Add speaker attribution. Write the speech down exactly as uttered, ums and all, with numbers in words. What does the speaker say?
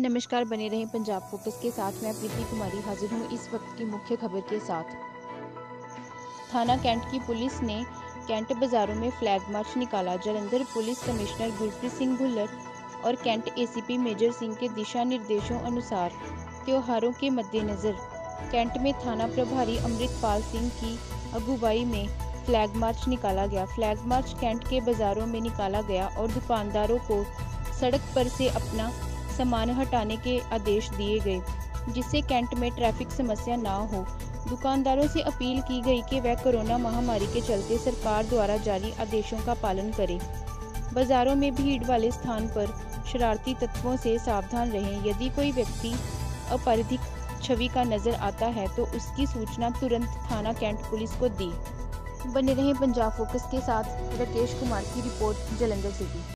Speaker 1: नमस्कार, बने रहें पंजाब फोकस के साथ। मैं प्रीति कुमारी हाजिर हूँ इस वक्त की मुख्य खबर के साथ। थाना कैंट की पुलिस ने कैंट बाजारों में फ्लैग मार्च निकाला। जालंधर पुलिस कमिश्नर गुरप्रीत सिंह भुल्लर और कैंट एसीपी मेजर सिंह के दिशा निर्देशों अनुसार त्योहारों के मद्देनजर कैंट में थाना प्रभारी अमृतपाल सिंह की अगुवाई में फ्लैग मार्च निकाला गया। फ्लैग मार्च कैंट के बाजारों में निकाला गया और दुकानदारों को सड़क पर से अपना सामान हटाने के आदेश दिए गए, जिससे कैंट में ट्रैफिक समस्या ना हो। दुकानदारों से अपील की गई कि वह कोरोना महामारी के चलते सरकार द्वारा जारी आदेशों का पालन करें। बाजारों में भीड़ वाले स्थान पर शरारती तत्वों से सावधान रहें। यदि कोई व्यक्ति आपराधिक छवि का नजर आता है तो उसकी सूचना तुरंत थाना कैंट पुलिस को दी। बने रहें पंजाब फोकस के साथ। राकेश कुमार की रिपोर्ट, जालंधर सिटी।